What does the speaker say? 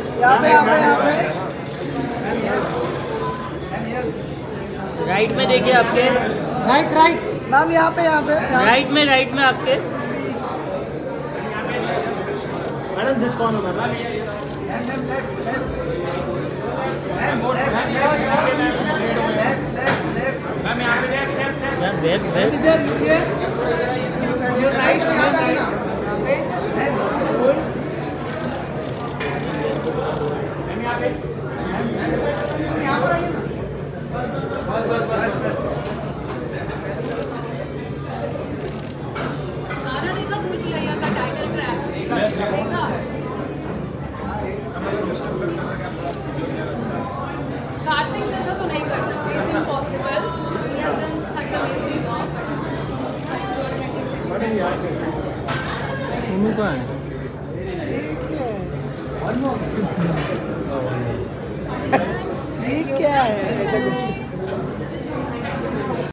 यहाँ पे राइट में देखिए आपके, राइट मैम, यहाँ पे राइट में आपके। मैडम दिस कौन है मैडम? गाना देखा भूल भुलैया का टाइटल ट्रैक देखा? कार्तिक जैसा तो नहीं कर सकते, it's impossible. He has done such amazing job. उनका है ये क्या है?